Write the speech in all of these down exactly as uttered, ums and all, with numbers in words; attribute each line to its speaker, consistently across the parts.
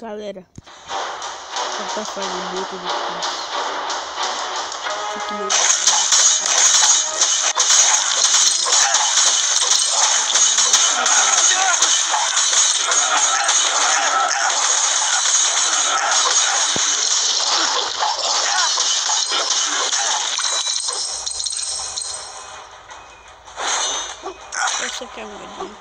Speaker 1: Galera, eu tá fazendo muito difícil. Fique meu esse aqui é o meu.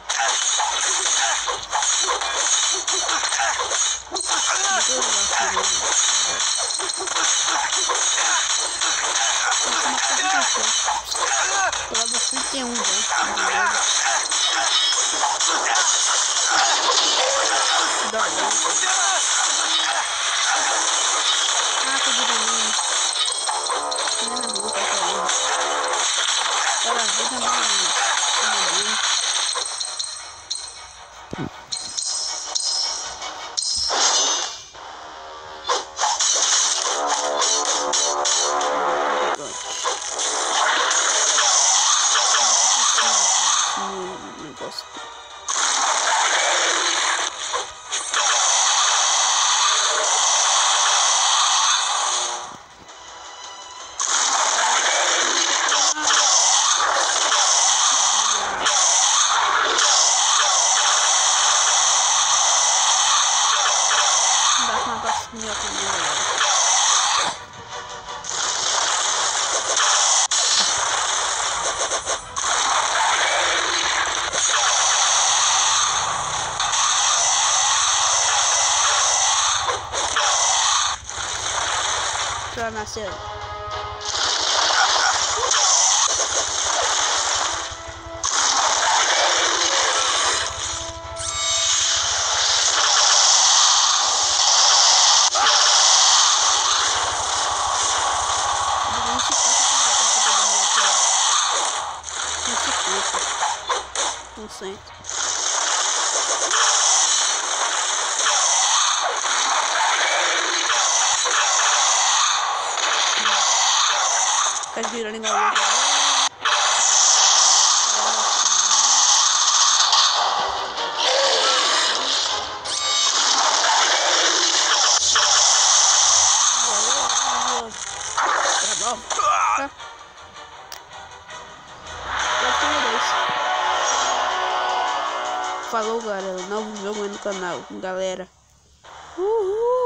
Speaker 1: Lá do trinta e um, né? Ah, tô de caminho. Não é bom, tá falando. Ela vida mais. Negócio. Dá uma vacinha comigo, galera. Pra nascer. Não sei. Fica girando igual a outra. Falou, galera. Novo jogo aí no canal, galera. Uhul.